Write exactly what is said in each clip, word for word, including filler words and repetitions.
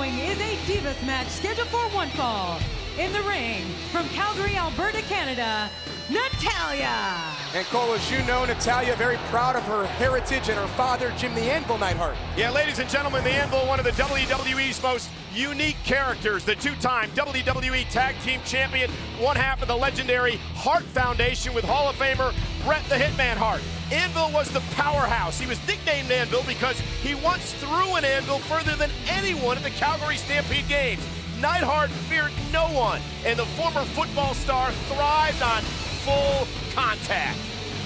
following is a Divas match scheduled for one fall. In the ring, from Calgary, Alberta, Canada, Natalya. And Cole, as you know, Natalya very proud of her heritage and her father, Jim the Anvil Neidhart. Yeah, ladies and gentlemen, the Anvil, one of the W W E's most unique characters, the two-time W W E Tag Team Champion, one half of the legendary Hart Foundation with Hall of Famer Bret the Hitman Hart. Anvil was the powerhouse. He was nicknamed Anvil because he once threw an anvil further than anyone at the Calgary Stampede Games. Neidhart feared no one, and the former football star thrived on full contact.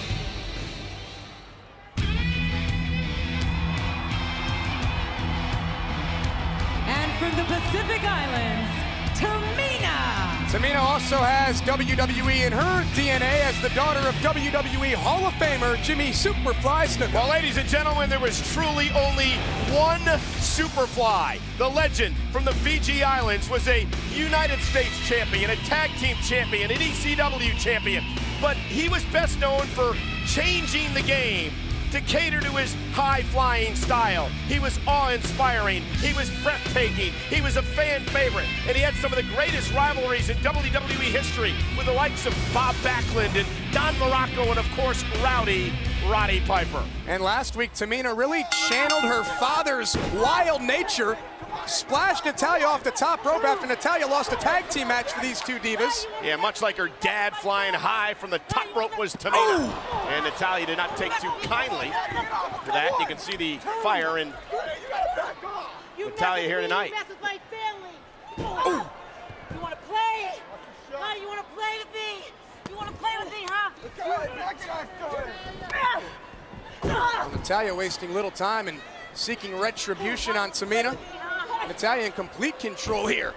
And from the Pacific Islands, Tamina. Tamina also has W W E in her D N A as the daughter of W W E Hall of Famer Jimmy Superfly Snuka. Well, ladies and gentlemen, there was truly only one Superfly. The legend from the Fiji Islands was a United States champion, a tag team champion, an E C W champion, but he was best known for changing the game to cater to his high-flying style. He was awe-inspiring, he was breathtaking, he was a fan favorite, and he had some of the greatest rivalries in W W E history with the likes of Bob Backlund and Don Morocco and, of course, Rowdy Roddy Piper. And last week, Tamina really channeled her father's wild nature, splashed Natalya off the top rope after Natalya lost a tag team match for these two divas. Yeah, much like her dad flying high from the top rope was Tamina. Oh. And Natalya did not take too kindly to that. You can see the fire in Natalya here tonight. Oh. You want to play? Huh? You want to play with me? You want to play with me, huh? Well, Natalya wasting little time and seeking retribution on Tamina. Natalya in complete control here.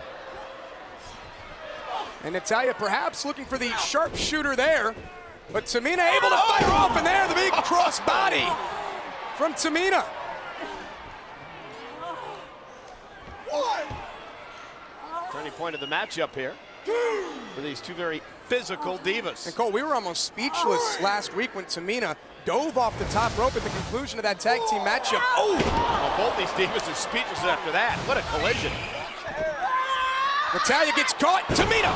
And Natalya perhaps looking for the sharpshooter there, but Tamina able to fire off, and there the big cross body from Tamina. Turning point of the matchup here for these two very physical divas. And Cole, we were almost speechless last week when Tamina dove off the top rope at the conclusion of that tag team matchup. Oh! Well, both these divas are speechless after that. What a collision. Natalya gets caught. Tamina!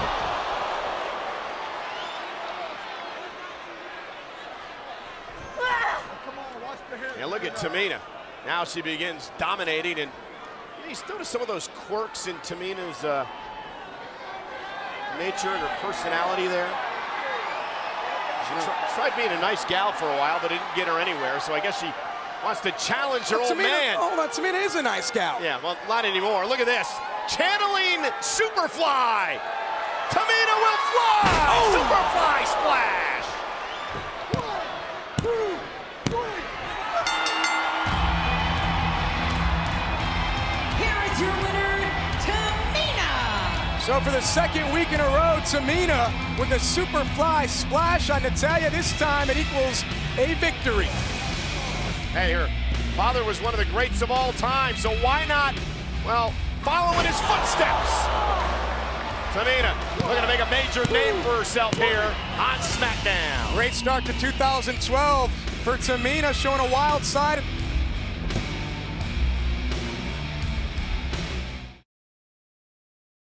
And look at Tamina. Now she begins dominating, and you still notice some of those quirks in Tamina's uh, nature and her personality there. She tried being a nice gal for a while, but it didn't get her anywhere, so I guess she wants to challenge her well, old Tamina, man. Hold on, Tamina is a nice gal. Yeah, well, not anymore. Look at this. Channeling Superfly. Tamina will fly! Oh. Superfly splash! Here is your winner, Tamina. So for the second week in a row, Tamina with a Superfly splash on Natalya. This time it equals a victory. Hey, her father was one of the greats of all time, so why not, well, follow in his footsteps? Tamina looking to make a major name for herself here on SmackDown. Great start to two thousand twelve for Tamina, showing a wild side.